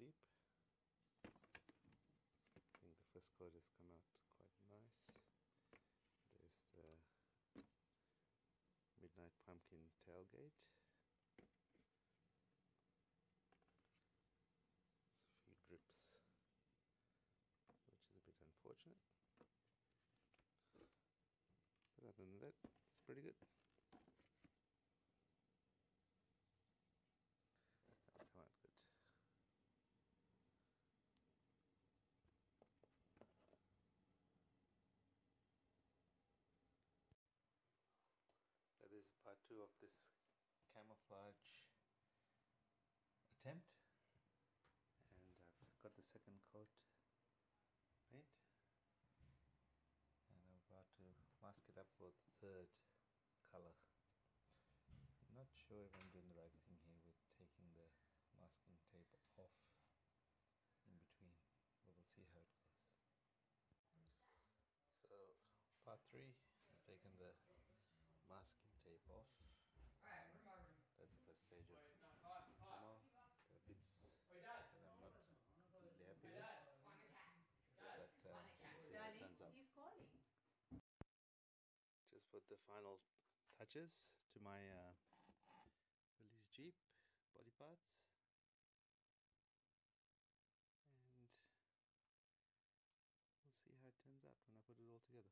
Jeep. I think the first coat has come out quite nice. There's the Midnight Pumpkin tailgate. There's a few drips, which is a bit unfortunate. But other than that, it's pretty good. That's come out good. So this is part 2 of this camouflage attempt, and I've got the second coat paint, and I'm about to mask it up for the third color. I'm not sure if I'm doing the right thing here with taking the masking tape off in between, but we'll see how it goes. So part 3, I've taken the masking tape off. That's the first stage of demo. There are bits that I'm not completely happy with, but we'll see how it turns out. Just put the final touches to my Willys Jeep body parts, and we'll see how it turns out when I put it all together.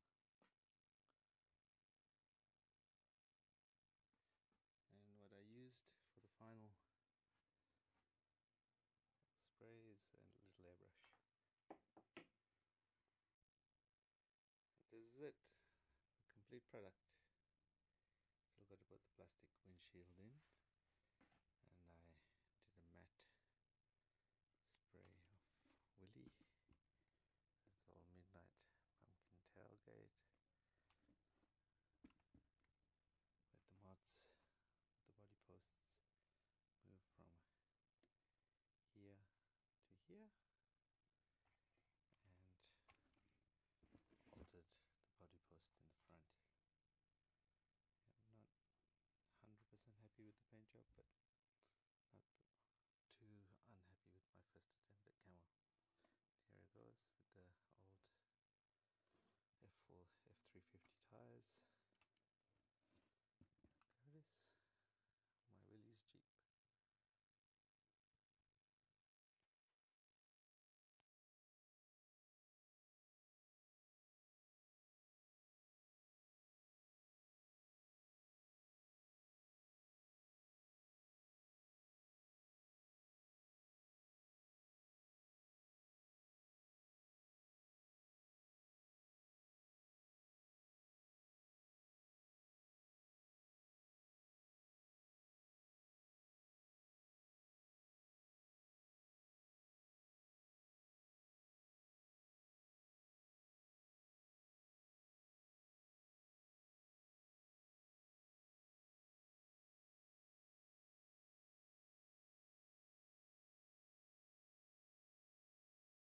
And what I used for the final spray is a little airbrush. This is it, the complete product. Still got to put the plastic windshield in, and I did a matte spray of Willy. There's the old Midnight Pumpkin tailgate. Let the mods, the body posts, move from here to here, and altered the body post in the front. I'm not 100% happy with the paint job, but